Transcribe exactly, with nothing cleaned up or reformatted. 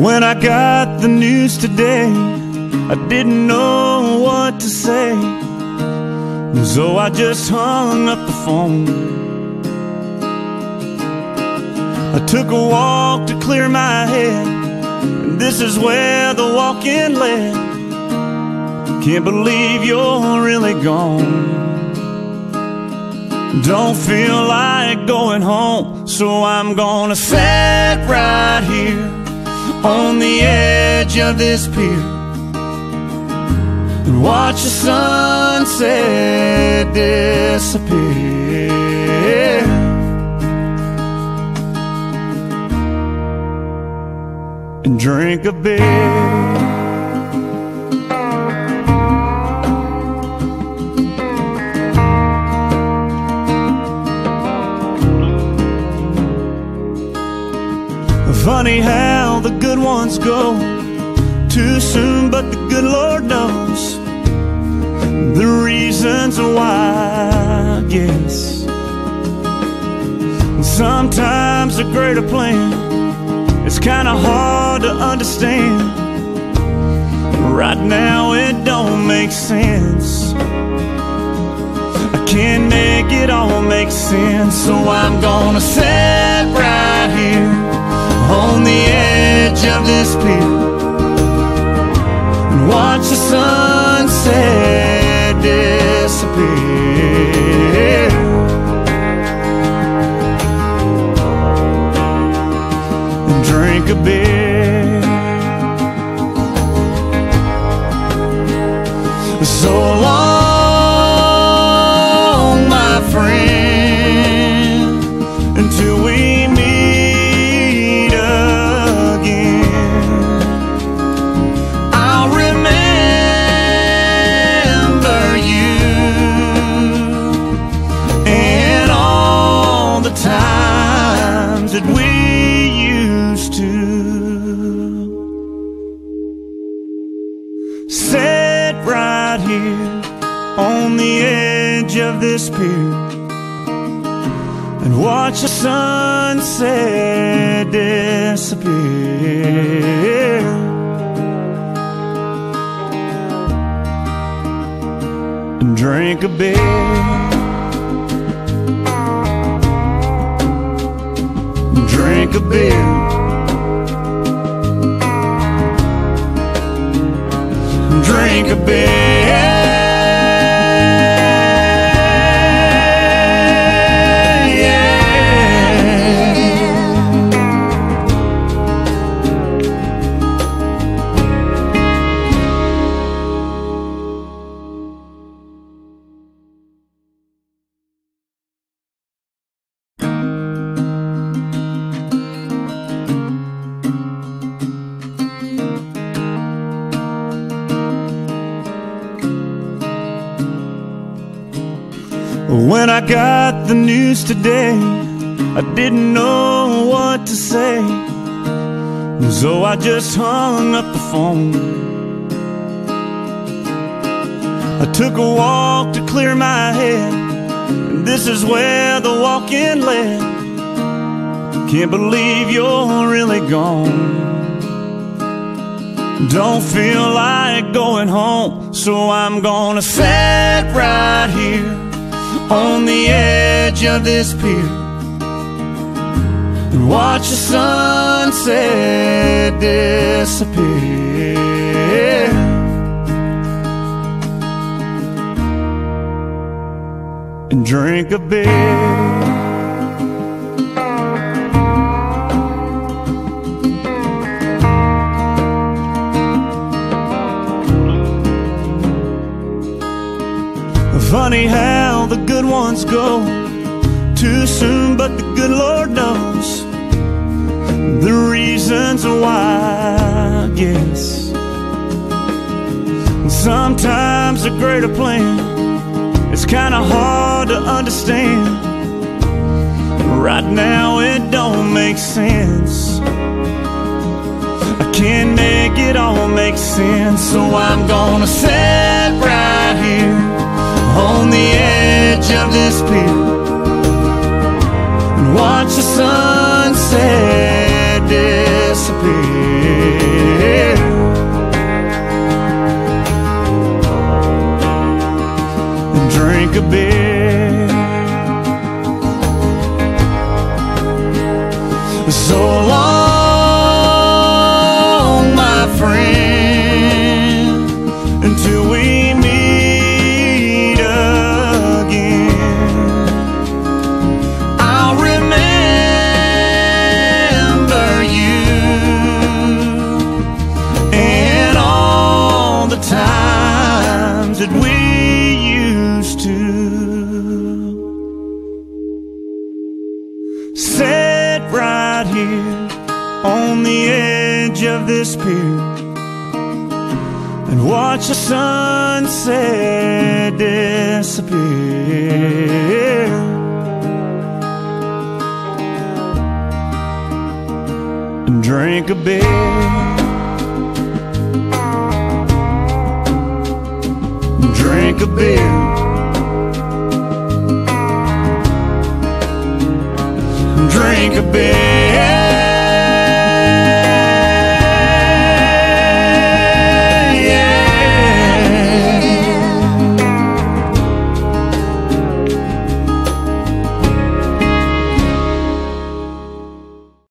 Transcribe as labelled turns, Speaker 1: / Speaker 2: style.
Speaker 1: When I got the news today, I didn't know what to say, so I just hung up the phone. I took a walk to clear my head, and this is where the walk-in led. Can't believe you're really gone. Don't feel like going home, so I'm gonna sit right here on the edge of this pier and watch the sunset disappear, and drink a beer. Funny how the good ones go too soon, but the good Lord knows the reasons why, I guess. Sometimes a greater plan is kinda hard to understand. Right now it don't make sense. I can't make it all make sense, so I'm gonna sit right here on the edge of this pier and watch the sunset disappear, and drink a beer. So long, my friend, until we meet again. I'll remember you and all the times that we used to sit right here on the edge of this pier and watch the sunset disappear, and drink a beer, drink a beer, drink a beer. When I got the news today, I didn't know what to say, so I just hung up the phone. I took a walk to clear my head, and this is where the walk-in led. Can't believe you're really gone. Don't feel like going home, so I'm gonna sit right here on the edge of this pier and watch the sunset disappear, and drink a beer. Funny how the good ones go too soon, but the good Lord knows the reasons why, I guess. Sometimes a greater plan is kinda hard to understand. Right now it don't make sense. I can't make it all make sense, so I'm gonna sit right here on the edge of this pier and watch the sunset disappear. and watch the sunset disappear. And drink a beer. Drink a beer. Drink a beer.